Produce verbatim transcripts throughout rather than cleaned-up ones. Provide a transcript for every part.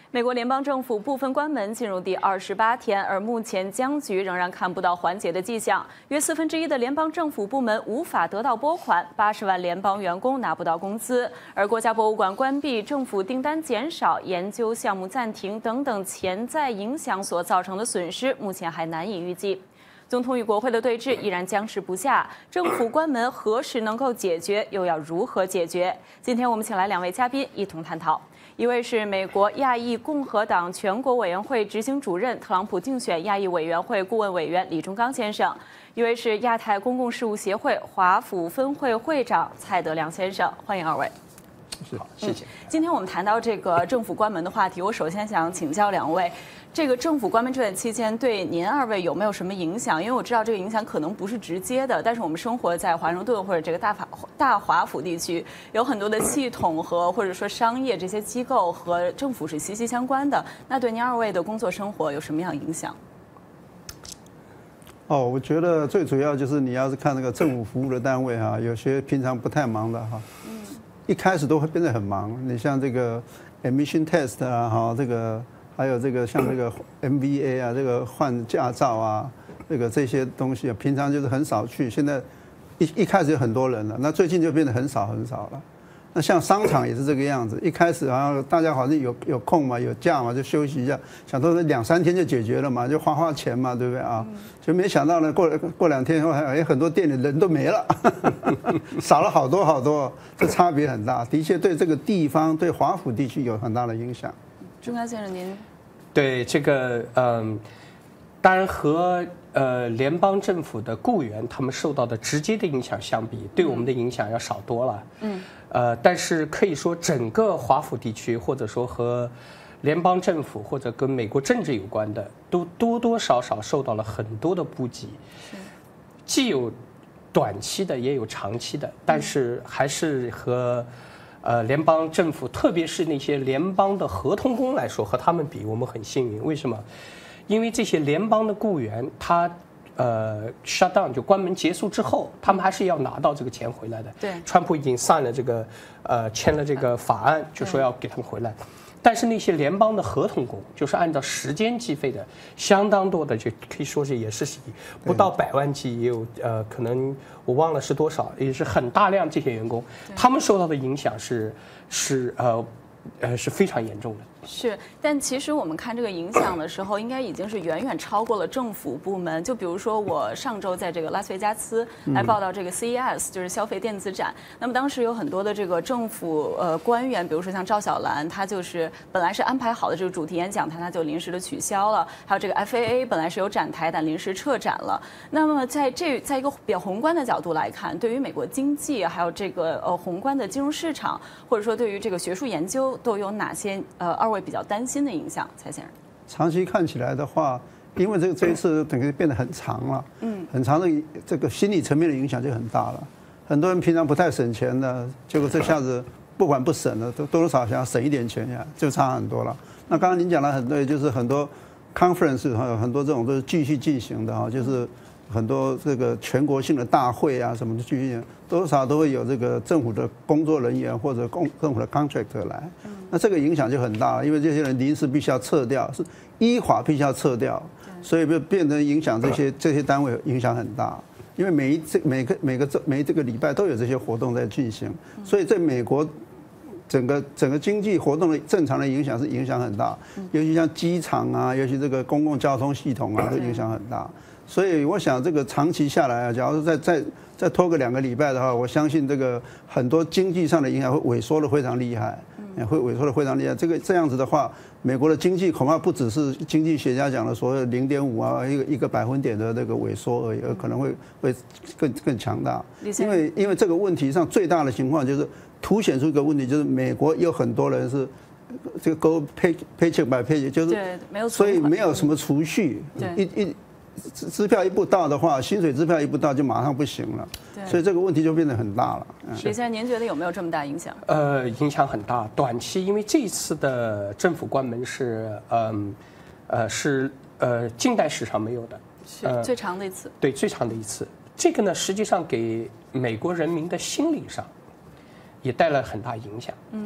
美国联邦政府部分关门进入第二十八天，而目前僵局仍然看不到缓解的迹象。约四分之一的联邦政府部门无法得到拨款，八十万联邦员工拿不到工资，而国家博物馆关闭、政府订单减少、研究项目暂停等等潜在影响所造成的损失，目前还难以预计。总统与国会的对峙依然僵持不下，政府关门何时能够解决，又要如何解决？今天我们请来两位嘉宾一同探讨。一位是美国亚裔共和党全国委员会执行主任、特朗普竞选亚裔委员会顾问委员李忠刚先生；一位是亚太公共事务协会华府分会会长蔡德良先生。欢迎二位。 是，好，谢谢。 嗯、今天我们谈到这个政府关门的话题，我首先想请教两位，这个政府关门这段期间对您二位有没有什么影响？因为我知道这个影响可能不是直接的，但是我们生活在华盛顿或者这个大法大华府地区，有很多的系统和或者说商业这些机构和政府是息息相关的。那对您二位的工作生活有什么样影响？ 哦，我觉得最主要就是你要是看那个政府服务的单位哈，有些平常不太忙的哈。嗯。一开始都会变得很忙，你像这个 emission test 啊，哈，这个还有这个像这个 M V A 啊，这个换驾照啊，这个这些东西啊，平常就是很少去，现在一一开始有很多人了，那最近就变得很少很少了。那像商场也是这个样子，一开始好像大家好像有有空嘛，有假嘛，就休息一下，想说两三天就解决了嘛，就花花钱嘛，对不对啊？就没想到呢，过过两天后，哎，很多店里人都没了，少了好多好多，这差别很大，的确对这个地方，对华府地区有很大的影响。 忠刚先生，您对这个嗯，当然和呃联邦政府的雇员他们受到的直接的影响相比，对我们的影响要少多了。嗯。呃，但是可以说，整个华府地区，或者说和联邦政府或者跟美国政治有关的，都多多少少受到了很多的波及，既有短期的，也有长期的，但是还是和呃联邦政府，特别是那些联邦的合同工来说，和他们比，我们很幸运。为什么？因为这些联邦的雇员，他。呃 ，shutdown 就关门结束之后，他们还是要拿到这个钱回来的。 对， 川普已经 sign 了这个，呃，签了这个法案，就说要给他们回来。但是那些联邦的合同工，就是按照时间计费的，相当多的，就可以说是也是不到百万计，也有呃，可能我忘了是多少，也是很大量这些员工，他们受到的影响是是呃呃是非常严重的。 是，但其实我们看这个影响的时候，应该已经是远远超过了政府部门。就比如说，我上周在这个拉斯维加斯来报道这个 C E S， 就是消费电子展。那么当时有很多的这个政府呃官员，比如说像赵小兰，他就是本来是安排好的这个主题演讲坛，他就临时的取消了。还有这个 F A A 本来是有展台，但临时撤展了。那么在这在一个比较宏观的角度来看，对于美国经济，还有这个呃宏观的金融市场，或者说对于这个学术研究，都有哪些呃二位比较担心的影响？蔡先生， 长期看起来的话，因为这个这一次等于变得很长了，嗯，很长的这个心理层面的影响就很大了。很多人平常不太省钱的，结果这下子不管不省了，都多多少少想要省一点钱呀，就差很多了。那刚刚您讲了很多，就是很多 conference 还有很多这种都是继续进行的哈，就是很多这个全国性的大会啊什么的继续进行，多少都会有这个政府的工作人员或者公政府的 contractor 来。那这个影响就很大，因为这些人临时必须要撤掉，是依法必须要撤掉，所以就变成影响这些这些单位影响很大。因为每一这每个每个这每这个礼拜都有这些活动在进行，所以在美国整个整个经济活动的正常的影响是影响很大，尤其像机场啊，尤其这个公共交通系统啊，都影响很大。所以我想这个长期下来啊，假如是再再再拖个两个礼拜的话，我相信这个很多经济上的影响会萎缩的非常厉害。会萎缩的非常厉害。这个这样子的话，美国的经济恐怕不只是经济学家讲的所谓零点五啊，一个一个百分点的那个萎缩而已，而可能会会更更强大。因为因为这个问题上最大的情况就是凸显出一个问题，就是美国有很多人是这个 go pay paycheck by paycheck， 就是所以没有什么储蓄，一一。支票一不到的话，薪水支票一不到就马上不行了，所以这个问题就变得很大了。 李先生，您觉得有没有这么大影响？ 呃，影响很大。短期，因为这一次的政府关门是，嗯，呃，是呃近代史上没有的， 是最长的一次。 对，最长的一次。这个呢，实际上给美国人民的心理上也带来很大影响。嗯，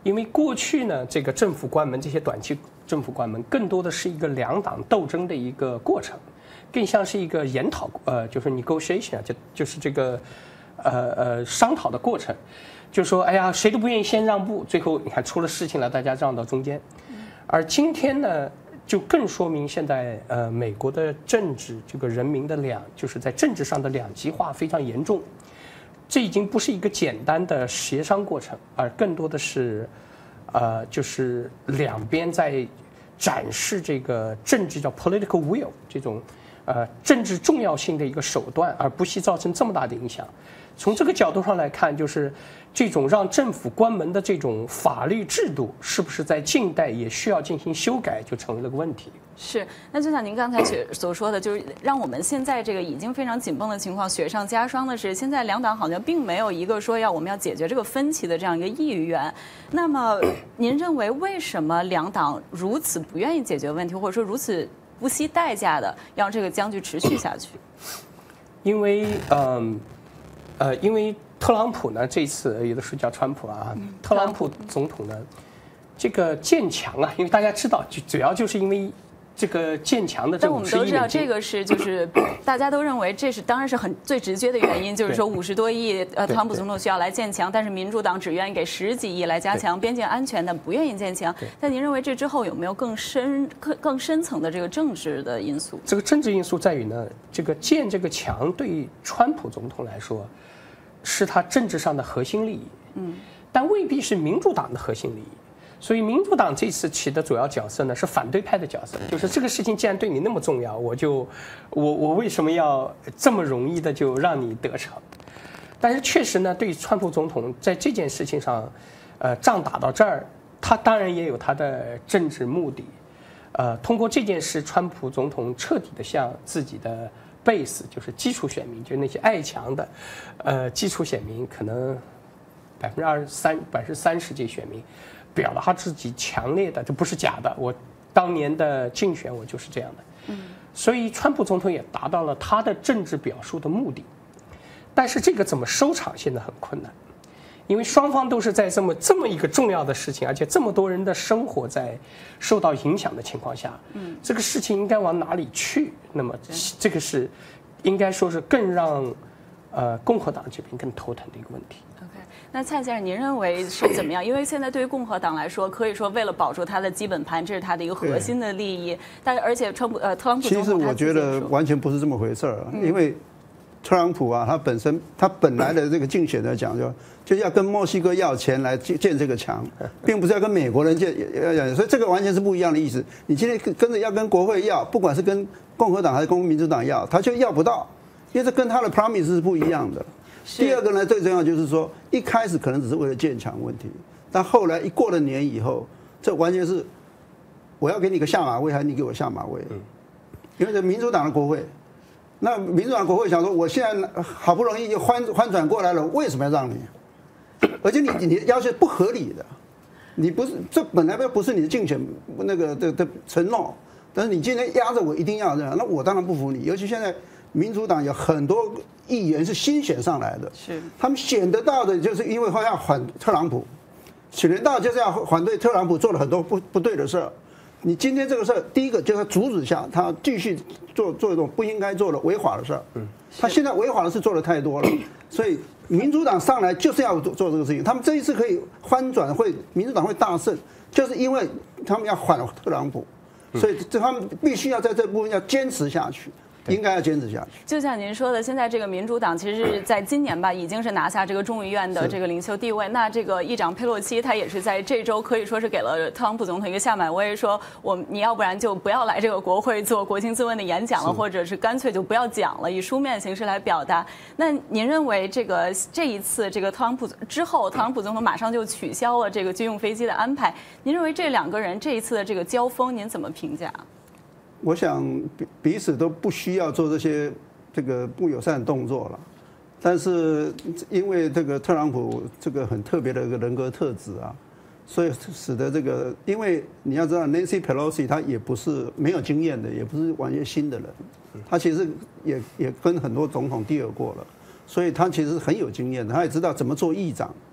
因为过去呢，这个政府关门，这些短期政府关门，更多的是一个两党斗争的一个过程，更像是一个研讨，呃，就是 negotiation 啊，就就是这个，呃呃商讨的过程，就说哎呀，谁都不愿意先让步，最后你看出了事情了，大家让到中间。而今天呢，就更说明现在呃美国的政治这个人民的两，就是在政治上的两极化非常严重。这已经不是一个简单的协商过程，而更多的是，呃，就是两边在展示这个政治叫 political will 这种，呃，政治重要性的一个手段，而不惜造成这么大的影响。从这个角度上来看，就是这种让政府关门的这种法律制度，是不是在近代也需要进行修改，就成为了个问题。 是，那就像您刚才所说的，就是让我们现在这个已经非常紧绷的情况雪上加霜的是，现在两党好像并没有一个说要我们要解决这个分歧的这样一个意愿。那么，您认为为什么两党如此不愿意解决问题，或者说如此不惜代价的让这个僵局持续下去？ 因为，嗯，呃，因为特朗普呢，这次有的时候叫川普啊，特朗普总统呢，这个建墙啊，因为大家知道，就主要就是因为。这个建墙的这但我们都知道，这个是就是大家都认为这是当然是很最直接的原因，就是说五十多亿呃特朗普总统需要来建墙，但是民主党只愿意给十几亿来加强边境安全，但不愿意建墙。但您认为这之后有没有更深更更深层的这个政治的因素？ 这个政治因素在于呢，这个建这个墙对于川普总统来说，是他政治上的核心利益，嗯，但未必是民主党的核心利益。所以民主党这次起的主要角色呢是反对派的角色，就是这个事情既然对你那么重要，我就我我为什么要这么容易的就让你得逞？但是确实呢，对于川普总统在这件事情上，呃，仗打到这儿，他当然也有他的政治目的，呃，通过这件事，川普总统彻底的向自己的 base， 就是基础选民，就是那些爱强的，呃，基础选民，可能百分之二十三、百分之三十这选民。表达他自己强烈的，这不是假的。我当年的竞选，我就是这样的。嗯，所以川普总统也达到了他的政治表述的目的。但是这个怎么收场，现在很困难，因为双方都是在这么这么一个重要的事情，而且这么多人的生活在受到影响的情况下，嗯，这个事情应该往哪里去？那么这个是应该说是更让呃共和党这边更头疼的一个问题。 那蔡先生，您认为是怎么样？因为现在对于共和党来说，可以说为了保住他的基本盘，这是他的一个核心的利益。但而且川普呃特朗普其实我觉得完全不是这么回事儿，嗯、因为特朗普啊，他本身他本来的这个竞选来讲，就就要跟墨西哥要钱来建建这个墙，并不是要跟美国人建要要，所以这个完全是不一样的意思。你今天跟着要跟国会要，不管是跟共和党还是跟民主党要，他就要不到，因为这跟他的 promise 是不一样的。第二个呢，最重要就是说，一开始可能只是为了建墙问题，但后来一过了年以后，这完全是我要给你个下马威，还是你给我下马威？因为这民主党的国会，那民主党国会想说，我现在好不容易翻翻转过来了，为什么要让你？而且你你的要求不合理的，你不是这本来不是你的竞选那个的的承诺，但是你今天压着我一定要这样，那我当然不服你。尤其现在民主党有很多议员是新选上来的， 是他们选得到的，就是因为他要反特朗普，选得到就是要反对特朗普做了很多不不对的事儿。你今天这个事儿，第一个就是阻止下他继续做做一种不应该做的违法的事儿。嗯，他现在违法的事做的太多了，所以民主党上来就是要做做这个事情。他们这一次可以翻转，会民主党会大胜，就是因为他们要反特朗普，所以这他们必须要在这部分要坚持下去。应该要坚持下去。 就像您说的，现在这个民主党其实是在今年吧，已经是拿下这个众议院的这个领袖地位。那这个议长佩洛西，他也是在这周可以说是给了特朗普总统一个下马威，说我你要不然就不要来这个国会做国情咨文的演讲了，或者是干脆就不要讲了，以书面形式来表达。那您认为这个这一次这个特朗普之后，特朗普总统马上就取消了这个军用飞机的安排，您认为这两个人这一次的这个交锋，您怎么评价？ 我想彼此都不需要做这些这个不友善的动作了，但是因为这个特朗普这个很特别的一个人格特质啊，所以使得这个，因为你要知道 Nancy Pelosi 她也不是没有经验的，也不是完全新的人，她其实也也跟很多总统 deal 过了，所以她其实很有经验的，她也知道怎么做议长，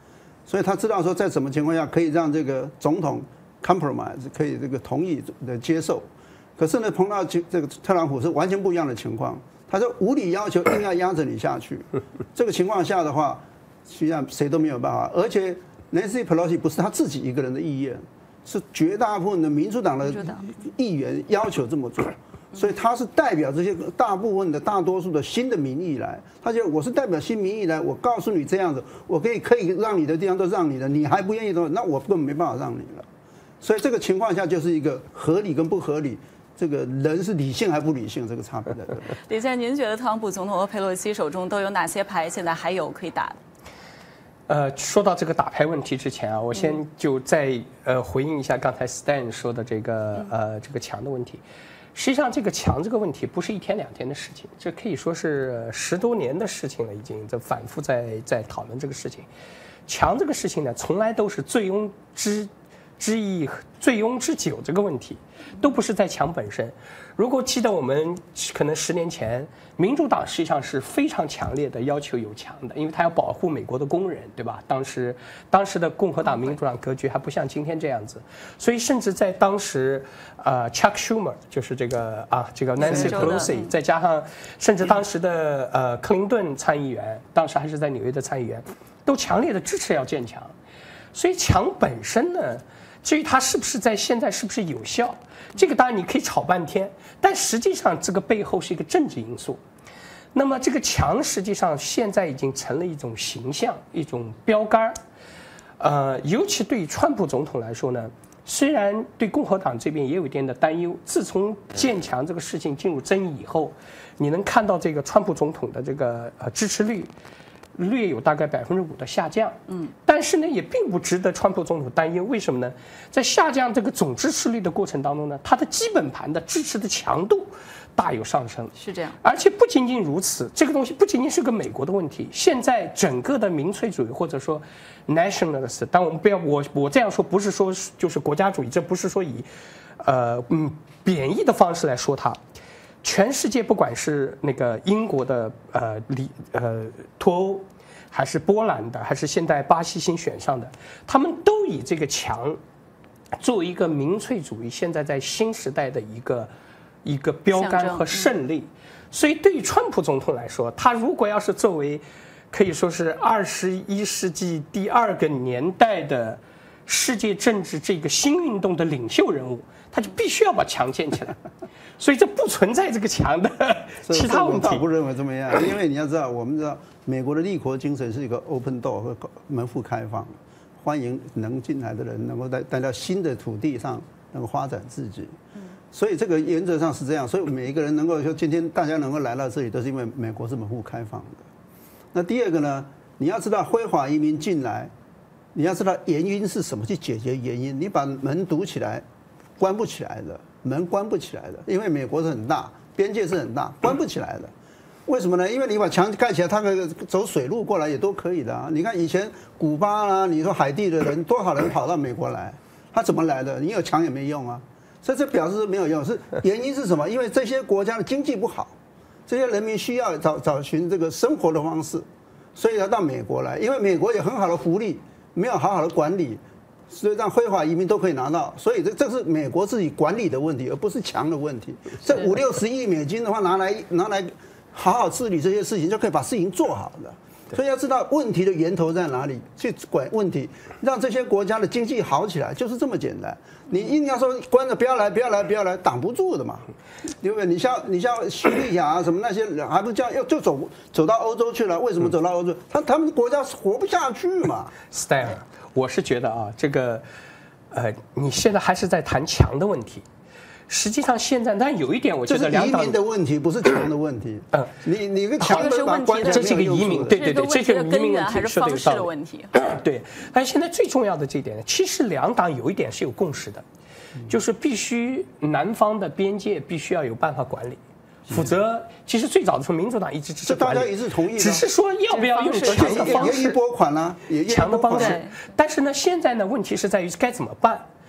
所以他知道说在什么情况下可以让这个总统 compromise 可以这个同意的接受。可是呢，碰到这个特朗普是完全不一样的情况，他说无理要求硬要压着你下去。这个情况下的话，实际上谁都没有办法。而且 Nancy Pelosi 不是他自己一个人的意愿，是绝大部分的民主党的议员要求这么做。所以他是代表这些大部分的大多数的新的民意来，他觉得我是代表新民意来，我告诉你这样子，我可以可以让你的地方都让你的，你还不愿意的话，那我根本没办法让你了。所以这个情况下就是一个合理跟不合理，这个人是理性还不理性这个差别在这里。 李先生，您觉得特朗普总统和佩洛西手中都有哪些牌现在还有可以打的？ 呃，说到这个打牌问题之前啊，我先就再呃回应一下刚才 Stan 说的这个呃这个墙的问题。实际上，这个墙这个问题不是一天两天的事情，这可以说是十多年的事情了，已经在反复在在讨论这个事情。墙这个事情呢，从来都是醉翁之之意醉翁之酒这个问题，都不是在墙本身。如果记得我们可能十年前，民主党实际上是非常强烈的要求有墙的，因为他要保护美国的工人，对吧？当时当时的共和党、民主党格局还不像今天这样子，所以甚至在当时，呃 ，Chuck Schumer 就是这个啊，这个 Nancy Pelosi， 再加上甚至当时的呃克林顿参议员，当时还是在纽约的参议员，都强烈的支持要建墙。所以墙本身呢，至于它是不是在现在是不是有效，这个当然你可以吵半天，但实际上这个背后是一个政治因素。那么这个墙实际上现在已经成了一种形象，一种标杆。呃，尤其对于川普总统来说呢，虽然对共和党这边也有一点的担忧，自从建墙这个事情进入争议以后，你能看到这个川普总统的这个呃支持率略有大概百分之五的下降，嗯，但是呢，也并不值得川普总统担忧。为什么呢？在下降这个总支持率的过程当中呢，它的基本盘的支持的强度大有上升。 是这样， 而且不仅仅如此，这个东西不仅仅是个美国的问题，现在整个的民粹主义或者说 nationalist， 但我们不要我我这样说，不是说就是国家主义，这不是说以呃嗯贬义的方式来说它。全世界不管是那个英国的呃里呃脱欧，还是波兰的，还是现在巴西新选上的，他们都以这个墙作为一个民粹主义现在在新时代的一个一个标杆和胜利。所以对于川普总统来说，他如果要是作为可以说是二十一世纪第二个年代的世界政治这个新运动的领袖人物，他就必须要把墙建起来。所以这不存在这个墙的其他问题。 我倒不认为这么样，因为你要知道，我们知道美国的立国精神是一个 open door 和门户开放，欢迎能进来的人能够在带到新的土地上能够发展自己。所以这个原则上是这样，所以每一个人能够说今天大家能够来到这里，都是因为美国是门户开放的。那第二个呢，你要知道非法移民进来，你要知道原因是什么，去解决原因。你把门堵起来，关不起来的。门关不起来的，因为美国是很大，边界是很大，关不起来的。为什么呢？因为你把墙盖起来，他们走水路过来也都可以的啊。你看以前古巴啊，你说海地的人多少人跑到美国来，他怎么来的？你有墙也没用啊。所以这表示没有用，是原因是什么？因为这些国家的经济不好，这些人民需要找找寻这个生活的方式，所以要到美国来。因为美国有很好的福利，没有好好的管理。所以让非法移民都可以拿到，所以这这是美国自己管理的问题，而不是墙的问题。这五六十亿美金的话，拿来拿来好好治理这些事情，就可以把事情做好的。所以要知道问题的源头在哪里，去管问题，让这些国家的经济好起来，就是这么简单。你硬要说关着不要来，不要来，不要来，挡不住的嘛，对不对？你像你像叙利亚啊什么那些人，还不这样，要就走走到欧洲去了？为什么走到欧洲？他他们国家活不下去嘛。 Stan， 我是觉得啊，这个呃，你现在还是在谈墙的问题。实际上现在，但有一点，我觉得两党移民的问题不是墙的问题。嗯，你你个墙是问题， 这是个移民，对对对，这是个移民问题， 还是方式的问题。 对，但是现在最重要的这一点，其实两党有一点是有共识的，就是必须南方的边界必须要有办法管理。否则，其实最早的时候，民主党一直支持管理， 大家一致同意， 只是说要不要用强的方式， 也拨款啦， 强的方式。但是呢，现在呢，问题是在于该怎么办。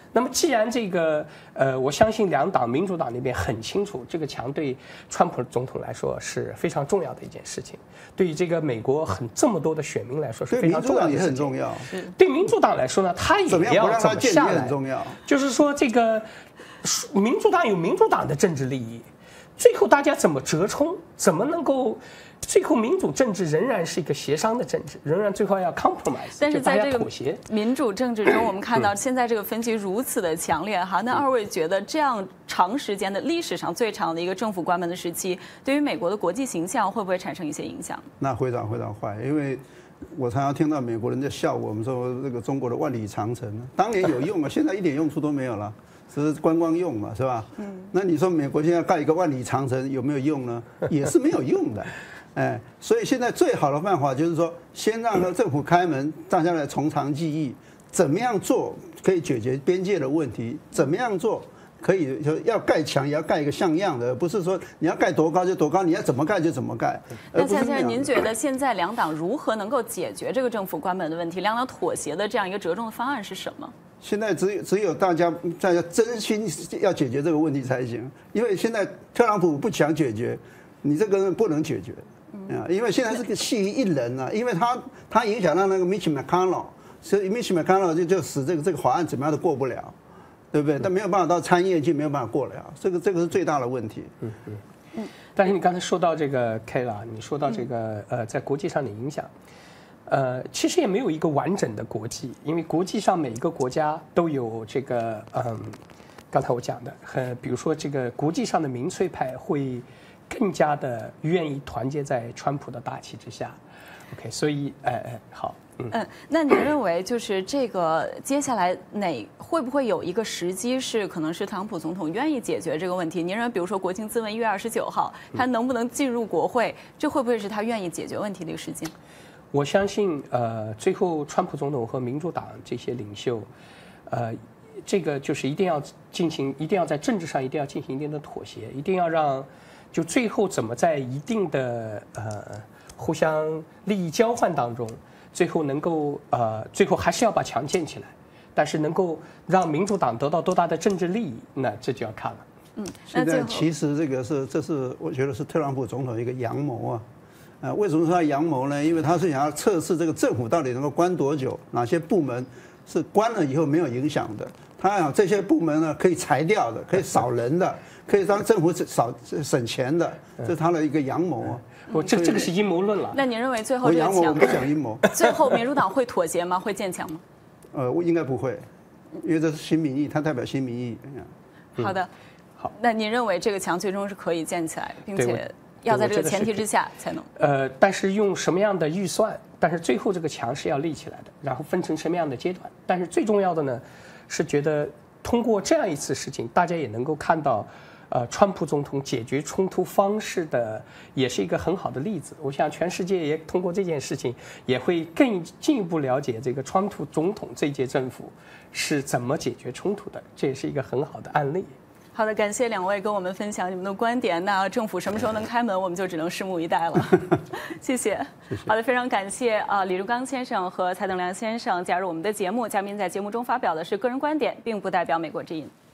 那么既然这个呃，我相信两党民主党那边很清楚，这个墙对川普总统来说是非常重要的一件事情，对于这个美国很这么多的选民来说是非常重要的事情。 也很重要。 对民主党来说呢，他也要怎么下来？就是说这个民主党有民主党的政治利益，最后大家怎么折冲，怎么能够？最后，民主政治仍然是一个协商的政治，仍然最后要 compromise， 但是在这个协。 民主政治中，我们看到现在这个分歧如此的强烈哈。那二位觉得这样长时间的历史上最长的一个政府关门的时期，对于美国的国际形象会不会产生一些影响？ 那非常非常坏，因为我常常听到美国人在笑我们说这个中国的万里长城，当年有用啊，现在一点用处都没有了。只是观光用嘛，是吧？嗯。那你说美国现在盖一个万里长城有没有用呢？也是没有用的。哎，所以现在最好的办法就是说，先让政府开门，大家来从长计议，怎么样做可以解决边界的问题？怎么样做可以要盖墙也要盖一个像样的，不是说你要盖多高就多高，你要怎么盖就怎么盖。 那先生，您觉得现在两党如何能够解决这个政府关门的问题？两党妥协的这样一个折中的方案是什么？ 现在只有只有大家大家真心要解决这个问题才行，因为现在特朗普不想解决，你这个不能解决。啊，因为现在是个系于一人啊，因为他他影响到那个 Mitch McConnell， 所以 Mitch McConnell 就就使这个这个法案怎么样都过不了，对不对？但没有办法到参议院去，没有办法过了，这个这个是最大的问题。 嗯嗯嗯。但是你刚才说到这个 Kayla， 你说到这个呃在国际上的影响，呃其实也没有一个完整的国际，因为国际上每一个国家都有这个嗯，刚才我讲的，呃比如说这个国际上的民粹派会更加的愿意团结在川普的大旗之下 ，OK， 所以，哎哎，好，嗯嗯，那您认为就是这个接下来哪会不会有一个时机是可能是特朗普总统愿意解决这个问题？您认为，比如说国情咨文一月二十九号，他能不能进入国会？这会不会是他愿意解决问题的一个时间？ 我相信，呃，最后川普总统和民主党这些领袖，呃，这个就是一定要进行，一定要在政治上一定要进行一定的妥协，一定要让。就最后怎么在一定的呃互相利益交换当中，最后能够呃最后还是要把墙建起来，但是能够让民主党得到多大的政治利益，那这就要看了。 嗯， 现在其实这个是这是我觉得是特朗普总统一个阳谋啊，呃，为什么说他阳谋呢？因为他是想要测试这个政府到底能够关多久，哪些部门是关了以后没有影响的，他想这些部门呢可以裁掉的，可以少人的。可以让政府少省钱的，这是他的一个阳谋啊！ 我这这个是阴谋论了。 那您认为最后这个阳谋我不讲阴谋。 最后民主党会妥协吗？会建墙吗？ 呃，我应该不会，因为这是新民意，它代表新民意。 好的， 好。 那您认为这个墙最终是可以建起来，并且要在这个前提之下才能？ 呃，但是用什么样的预算？但是最后这个墙是要立起来的，然后分成什么样的阶段？但是最重要的呢，是觉得通过这样一次事情，大家也能够看到。呃，川普总统解决冲突方式的也是一个很好的例子。我想全世界也通过这件事情，也会更进一步了解这个川普总统这届政府是怎么解决冲突的，这也是一个很好的案例。 好的，感谢两位跟我们分享你们的观点。那政府什么时候能开门，我们就只能拭目以待了。谢谢。 谢谢。 好的，非常感谢啊，李如刚先生和蔡登良先生加入我们的节目。嘉宾在节目中发表的是个人观点，并不代表美国之音。